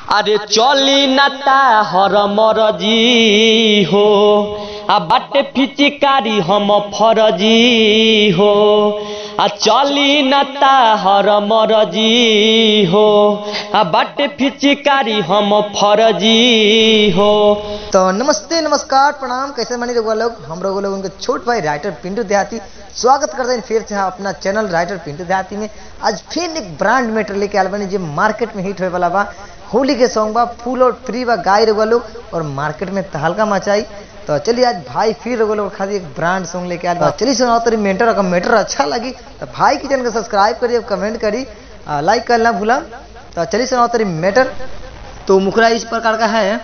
अरे चली नता हर मरजी हो आ बाटे फिचिकारी हम फरजी हो आ चली नता हर मरजी हो आ बाटे फिचिकारी हम फरजी हो। तो नमस्ते नमस्कार प्रणाम, कैसे मानी रघुआ लोग, हम लोग उनके छोट भाई राइटर पिंटू देहाती स्वागत करते हैं फिर से अपना चैनल राइटर पिंटू देहाती में। आज फिर एक ब्रांड मैटर लेके आल बनी जो मार्केट में हिट होए वाला बा। होली के सॉन्ग बा फुल और फ्री बा गाय रघुआ लोग और मार्केट में तहलका मचाई। तो चलिए आज भाई फिर रघुआ लोग खाली एक ब्रांड सॉन्ग लेके आल बा। चलिए सुनाओ तेरी मेंटर का मैटर अच्छा लगी तो भाई की चैनल को सब्सक्राइब करिए, कमेंट करी, लाइक करना भूला। तो चलिए सुनाओ तेरी मैटर। तो मुखरा इस प्रकार का है।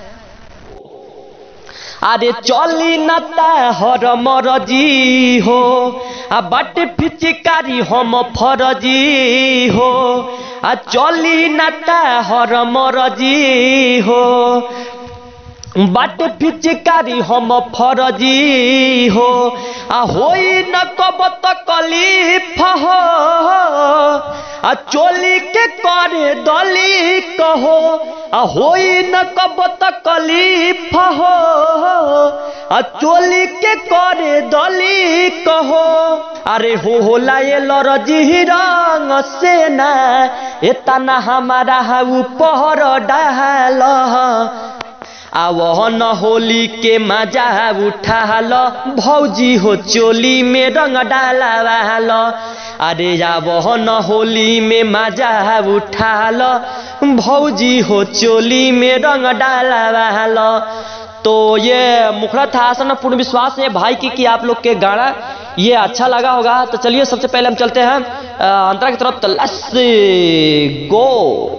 अरे चली नता हर मरजी हो आ बाटे फिचिकारी हम फरजी हो आ चली नता हर मरजी हो बाटे फिचिकारी हम फरजी हो आ होई न कब तकलीफ हो आ चोली के करे दली कहो आ होई न कब तकलीफ हो आ चोली के करे दली कहो। अरे होला ये लरजी रंग से ना एतना हमारा ऊपर डाल आवहन होली के मजा उठा लो भौजी हो चोली में रंग डाला लो। अरे आवहन होली में मजा उठा लो भौजी हो चोली में रंग डाला लो। तो ये मुखरा था, आसन पूर्ण विश्वास है भाई की आप लोग के गाना ये अच्छा लगा होगा। तो चलिए सबसे पहले हम चलते हैं अंतरा की तरफ। तो लेट्स गो।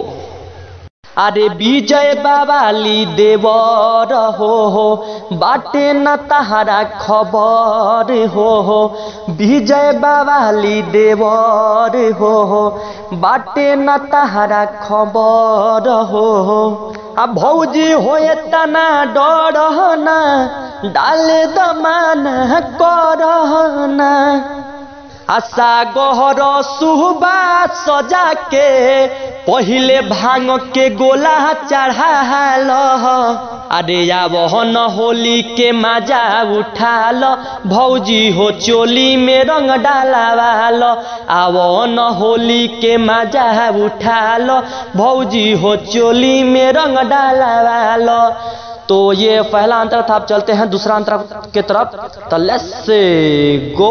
अरे विजय बाबाली देवर हो बाटे न तहारा खबर हो विजय बाबाली देवर हो बाटे न तहारा खबर हो। अब भौजी होए तना डरना डाल दमाना करना आशा गहर सुबा सजा के पहिले भांग के गोला चढ़ाल। अरे आवहन होली के मजा उठाल भौजी हो चोली में रंग डालावाल। आवहन होली के मजा उठाल भौजी हो चोली में रंग डालावाल। तो ये पहला अंतर था। अब चलते हैं दूसरा अंतर के तरफ। तो लेट्स गो।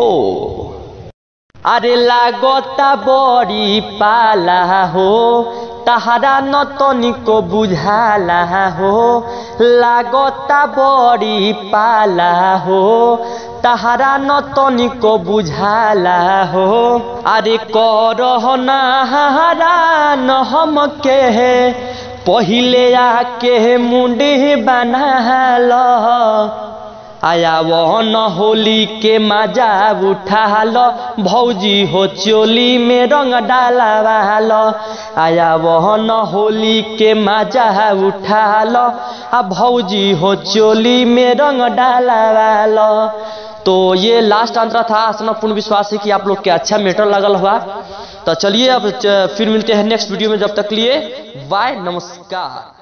अरे लागता बड़ी पाला हो तहारा न तनिको बुझाला हो लागता बड़ी पाला हो तहारा न तनिको बुझाला हो। अरे करहना हरान हम के पहिले आके मुंडी बनाल। आया वहन होली के मजा उठाल भौजी हो चोली में रंग डालावाल। आया वहन होली के मजा उठाल आ भौजी हो चोली में रंग डालावाल। तो ये लास्ट अंतर था। आसन पूर्ण विश्वास है कि आप लोग के अच्छा मैटर लगल हुआ। तो चलिए अब फिर मिलते हैं नेक्स्ट वीडियो में। जब तक लिए बाय, नमस्कार।